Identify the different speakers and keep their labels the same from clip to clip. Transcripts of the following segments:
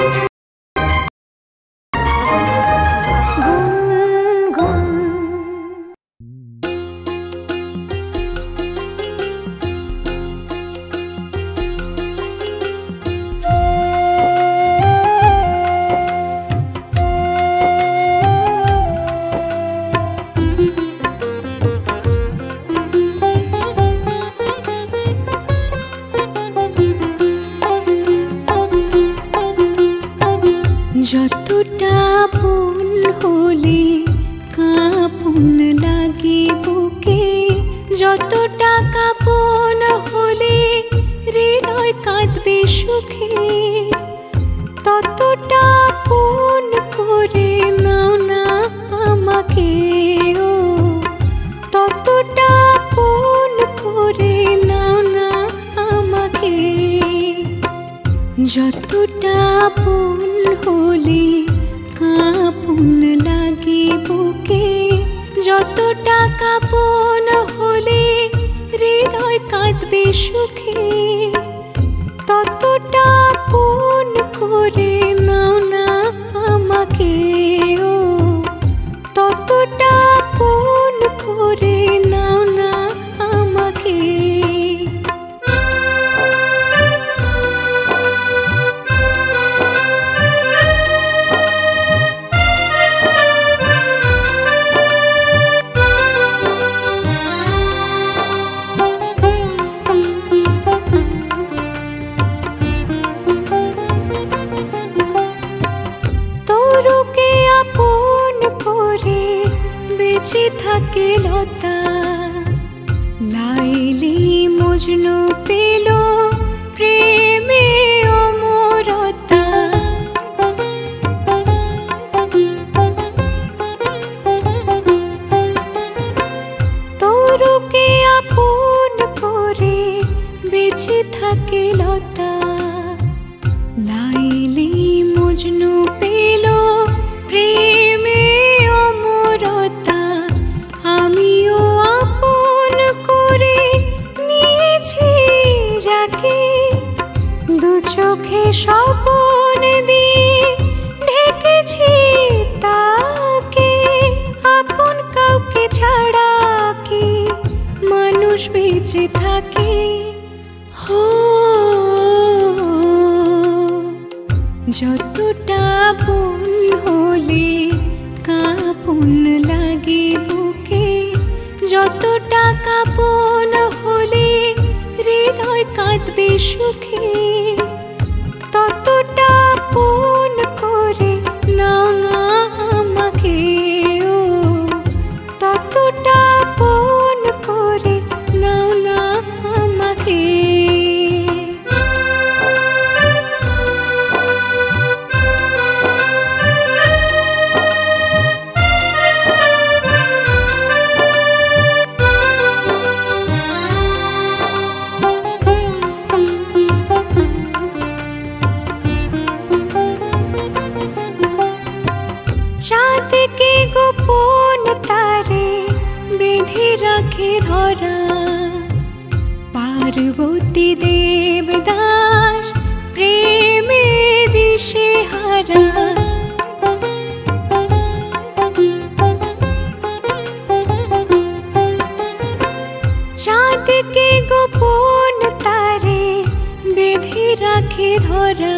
Speaker 1: যতটা আপন হলে কাঁপন লাগে বুকে, যতটা কাঁপন হলে হৃদয় কাঁদবে সুখে, ততটা আপন করে নাও না আমাকে, ও ততটা আপন করে নাও না আমাকে। যতটা আপন হলে কাঁপন লাগে বুকে, যতটা কাঁপন হলে হৃদয় কাঁদবে সুখে, ততটা আপন করে নাও না আমাকে, ও ততটা আপন করে নাও না আমাকে। তোরকে আপন করে বেঁচে থাকে লতা, লাইলি মজনু পেল প্রেমে অমরতা। তোরকে আপন করে বেঁচে থাকে লতা, লাইলি মজনু পেল প্রেমে অমরতা। আমিও আপন করে নিয়েছি যাকে, দু চোখে স্বপন দিয়ে ঢেকেছি তাকে। আপন কাউকে ছাড়া কি মানুষ বেঁচে থাকে, হো যতটা আপন হলে কাঁপন লাগে বুকে, যতটা কাঁপন হলে হৃদয় কাঁদবে সুখে, ততটা আপন করে নাও না আমাকে, ও ততটা আপন করে নাও না আমাকে। চাঁদকে গোপন তারে বেঁধে রাখে ধরা, পার্বতী দেবদাস প্রেমে দিশে হারা। চাঁদকে গোপন তারে বেঁধে রাখে ধরা,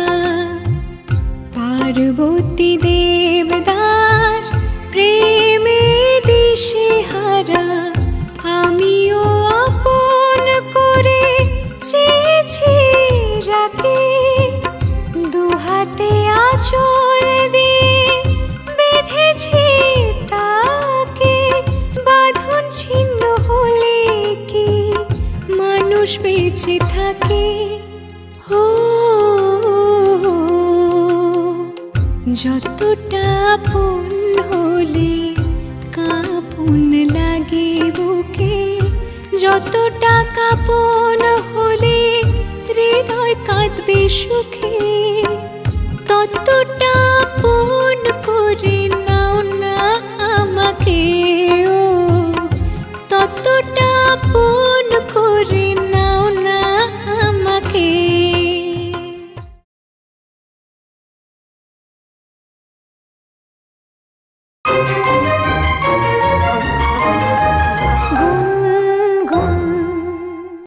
Speaker 1: পার্বতী দেবদাস প্রেমে দিশে হারা। আমিও আপন করে চেয়েছি যাকে, দুহাতে আঁচল দিয়ে বেঁধেছি তাকে। বাঁধন ছিন্ন হলে কি মানুষ বেঁচে থাকে, হো যতটা আপন হলে কাঁপন লাগে বুকে, যতটা কাঁপন হলে হৃদয় কাঁদবে সুখে, ততটা আপন